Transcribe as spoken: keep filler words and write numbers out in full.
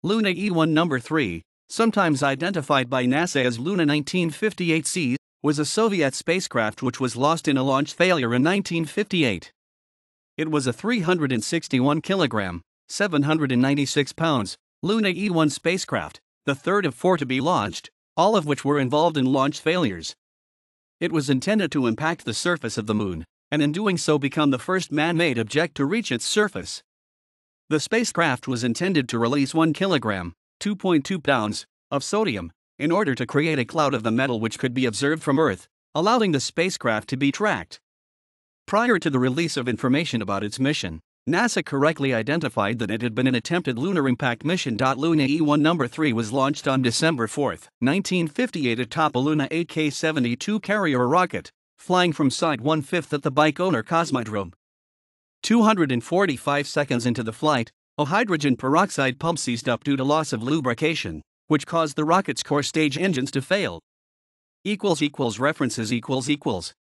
Luna E one number three, sometimes identified by NASA as Luna nineteen fifty-eight C, was a Soviet spacecraft which was lost in a launch failure in nineteen fifty-eight. It was a three hundred sixty-one kilogram, seven hundred ninety-six pounds, Luna E one spacecraft, the third of four to be launched, all of which were involved in launch failures. It was intended to impact the surface of the Moon, and in doing so become the first man-made object to reach its surface. The spacecraft was intended to release one kilogram, two point two pounds, of sodium, in order to create a cloud of the metal which could be observed from Earth, allowing the spacecraft to be tracked. Prior to the release of information about its mission, NASA correctly identified that it had been an attempted lunar impact mission. Luna E one number three was launched on December fourth, nineteen fifty-eight atop a Luna eight K seventy-two carrier rocket, flying from Site one fifth at the Baikonur Cosmodrome. two hundred forty-five seconds into the flight, a hydrogen peroxide pump seized up due to loss of lubrication, which caused the rocket's core stage engines to fail. Equals equals references equals equals